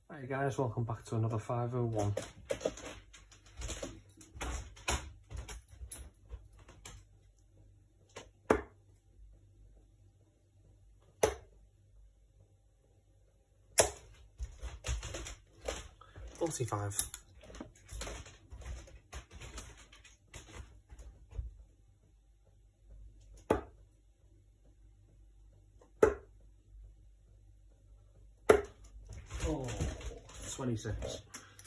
Hey guys, welcome back to another 501. $45. Oh, 26.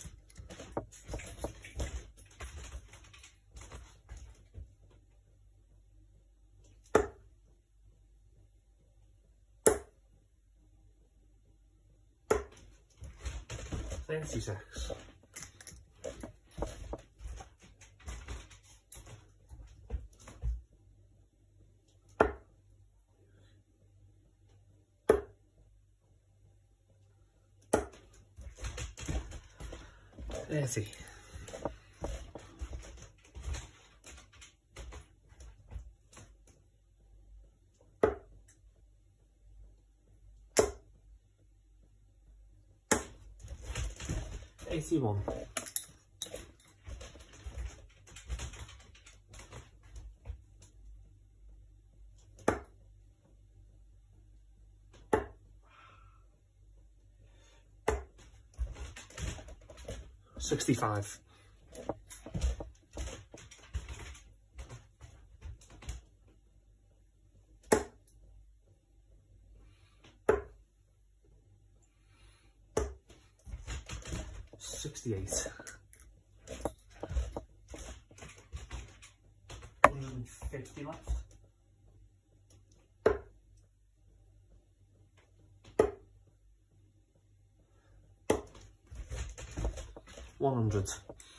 $36. $30. $81. $65. $68. 50 left. $100.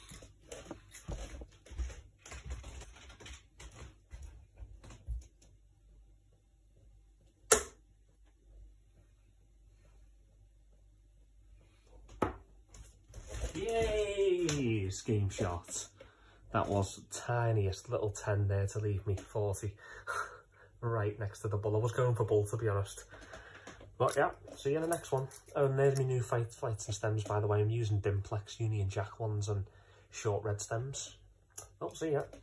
Yay! Scheme shot. That was tiniest little 10 there to leave me 40. Right next to the bull. I was going for bull, to be honest. But yeah, see you in the next one. Oh, and there's my new flights and stems, by the way. I'm using Dimplex Union Jack ones and short red stems. Oh, see ya.